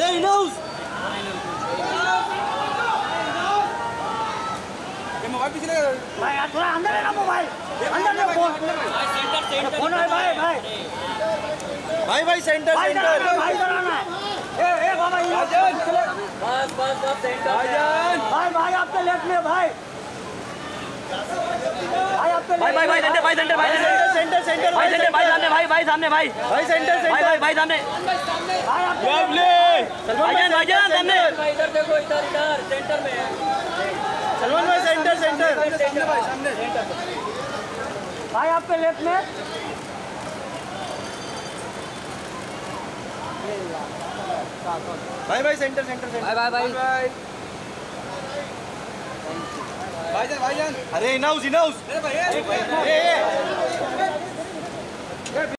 अरे इनोस ये मोबाइल पीछे लगा भाई थोड़ा अंदर है ना मोबाइल अंदर ले फोन फोन है भाई सेंटर भाई डराना ए बाबा बस सेंटर भाई आपके लेफ्ट में भाई आपके भाई सेंटर सेंटर भाई सामने भाई सामने भाई सेंटर भाई सामने भाईजान सामने इधर देखो इधर सेंटर में है सलमान भाई सेंटर भाई सामने भाई आपके लेफ्ट में भाई सेंटर भाईजान अरे इनाउस